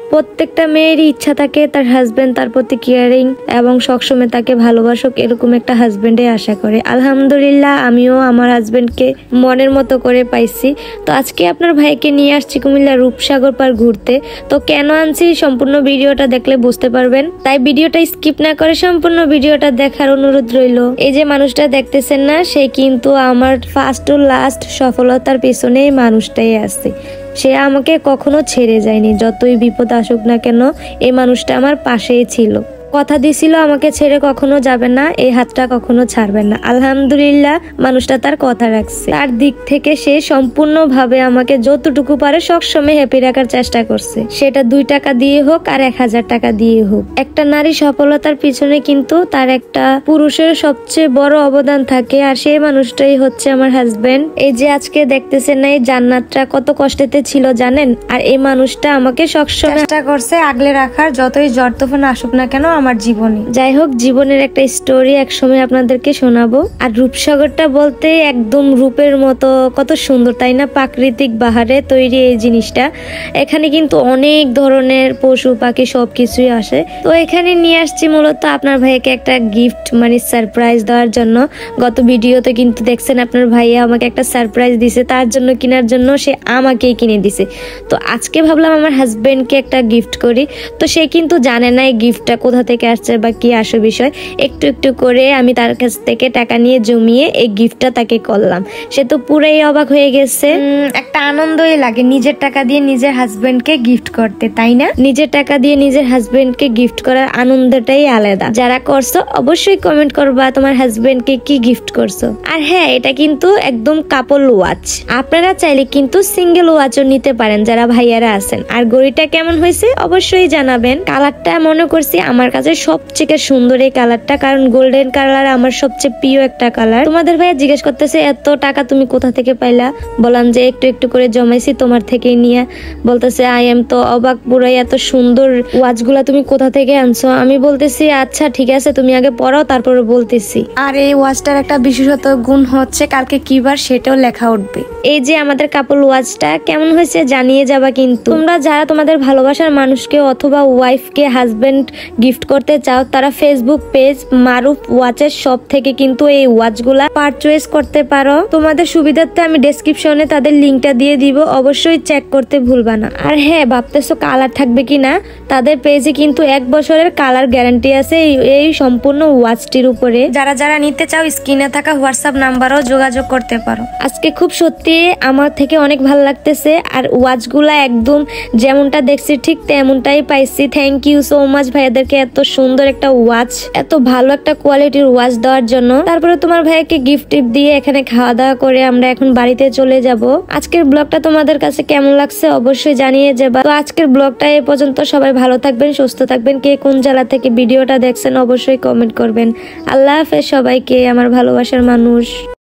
প্রত্যেকটা মেয়েরই ইচ্ছা থাকে তার হাজবেন্ড তার প্রতি কেয়ারিং এবং সবসময় তাকে ভালোবাসুক, এরকম একটা হাজবেন্ডে আশা করে। আলহামদুলিল্লাহ আমিও আমার হাজবেন্ডকে মনের মতো করে পাইছি। তো আজকে আপনার ভাইকে নিয়ে আসছি কুমিল্লা রূপসাগর পার্ক ঘুরতে। তো কেন আনছি সম্পূর্ণ ভিডিওটা দেখলে বুঝতে পারবেন, তাই ভিডিওটা স্কিপ না করে সম্পূর্ণ ভিডিওটা দেখার অনুরোধ রইল। এই যে মানুষটা দেখতেছেন না, সে কিন্তু আমার ফার্স্ট টু লাস্ট সফলতার পেছনে মানুষটাই আছে। সে আমাকে কখনো ছেড়ে যায়নি, যতই বিপদ আসুক না কেন এই মানুষটা আমার পাশেই ছিল। কথা দিছিল আমাকে ছেড়ে কখনো যাবে না, এই হাতটা কখনো ছাড়বেন না। আলহামদুলিল্লাহ মানুষটা তার কথা রাখছে। তার দিক থেকে সে সম্পূর্ণভাবে আমাকে যতটুকু পারে সবসময় হ্যাপি রাখার চেষ্টা করছে, সেটা 2 টাকা দিয়ে হোক আর 1000 টাকা দিয়ে হোক। একটা নারী সফলতার পিছনে কিন্তু তার একটা পুরুষের সবচেয়ে বড় অবদান থাকে, আর সেই মানুষটাই হচ্ছে আমার হাজবেন্ড। এই যে আজকে দেখতেছেন না, এই জান্নাতটা কত কষ্টেতে ছিল জানেন, আর এই মানুষটা আমাকে সবসময় চেষ্টা করছে আগলে রাখার, যতই ঝড় তুফান আসুক না কেন আমার জীবনে। যাই হোক, জীবনের একটা স্টোরি একসময় আপনাদেরকে শোনাবো। আর রূপসাগরটা বলতে একদম রূপের মতো কত সুন্দর, তাই না? প্রাকৃতিক বাহারে তৈরি এই জিনিসটা। এখানে কিন্তু অনেক ধরনের পশু পাখি সবকিছুই আসে। তো এখানে নিয়ে আসছি মূলত আপনার ভাইকে একটা গিফট, মানে সারপ্রাইজ দেওয়ার জন্য। গত ভিডিওতে কিন্তু দেখছেন আপনার ভাইয়া আমাকে একটা সারপ্রাইজ দিছে, তার জন্য কেনার জন্য সে আমাকেই কিনে দিছে। তো আজকে ভাবলাম আমার হাজবেন্ডকে একটা গিফট করি। তো সে কিন্তু জানে না এই গিফটটা কোথা থেকে আসছে বা কি আসে বিষয়। একটু একটু করে আমি তার কাছ থেকে টাকা নিয়ে জমিয়ে এই গিফটটা তাকে করলাম। সে তো পুরাই অবাক হয়ে গেছে। একটা আনন্দই লাগে নিজের টাকা দিয়ে নিজের হাজবেন্ডকে গিফট করতে, তাই না? নিজের টাকা দিয়ে নিজের হাজবেন্ডকে গিফট করার আনন্দটাই আলাদা। যারা করছো অবশ্যই কমেন্ট করবা তোমার হাজবেন্ডকে কি গিফট করছো। আর হ্যাঁ, এটা কিন্তু একদম কাপল ওয়াচ। আপনারা চাইলে কিন্তু সিঙ্গেল ওয়াচও নিতে পারেন যারা ভাইয়ারা আছেন। আর ঘড়িটা কেমন হয়েছে অবশ্যই জানাবেন। কালারটা মনে করছি আমার কাছে সবচেয়ে সুন্দর এই কালারটা, কারণ গোল্ডেন কালার আমার সবচেয়ে প্রিয় একটা কালার। তোমাদের ভাইয়া জিজ্ঞেস করতেছে এত টাকা তুমি কোথা থেকে পাইলা? বললাম যে একটু একটু করে জমাইছি তোমার থেকে নিয়ে। বলতেছে আই এম তো অবাক, পুরাই এত সুন্দর ওয়াচগুলা তুমি কোথা থেকে আনছো? আমি বলতেছি আচ্ছা ঠিক আছে তুমি আগে পড়াও তারপরে বলতেছি। আর এই ওয়াচটার একটা বিশেষত গুণ হচ্ছে কালকে কি বার সেটাও লেখা উঠবে। এই যে আমাদের কাপল ওয়াচটা কেমন হয়েছে জানিয়ে যাবা কিন্তু। তোমরা যারা তোমাদের ভালোবাসার মানুষকে অথবা ওয়াইফকে হাজবেন্ড গিফট করতে চাও, তারা ফেসবুক পেজ মারুফ ওয়াচের শপ থেকে কিন্তু এই ওয়াচগুলা পারচেজ করতে পারো। তোমাদের সুবিধার্থে আমি ডেসক্রিপশনে তাদের লিঙ্কটা দিয়ে দিব, অবশ্যই চেক করতে ভুলবা না। আর হ্যাঁ, ভাবতেছো কালার থাকবে কিনা, তাদের পেজে কিন্তু 1 বছরের কালার গ্যারান্টি আছে এই সম্পূর্ণ ওয়াচটির উপরে। যারা যারা নিতে চাও স্ক্রিনে থাকা হোয়াটসঅ্যাপ নাম্বারও যোগাযোগ করতে পারো। আজকে খুব সত্যি আমার থেকে অনেক ভালো লাগতেছে, আর ওয়াচগুলা একদম যেমনটা দেখছি ঠিক তেমনটাই পাইছি। থ্যাংক ইউ সো মাচ ভাইয়াদেরকে এত সুন্দর একটা ওয়াচ, এত ভালো একটা কোয়ালিটির ওয়াচ দেওয়ার জন্য। তারপরে তোমার ভাইকে গিফট দিয়ে এখানে খাওয়া দাওয়া করে আমরা এখন বাড়িতে চলে যাব। আজকের ব্লগটা তোমাদের কাছে কেমন লাগছে অবশ্যই জানিয়ে যাবা। তো আজকের ব্লগটা এই পর্যন্ত। সবাই ভালো থাকবেন, সুস্থ থাকবেন। কে কোন জেলা থেকে ভিডিওটা দেখছেন অবশ্যই কমেন্ট করবেন। আল্লাহ হাফেজ সবাইকে, আমার ভালোবাসার মানুষ।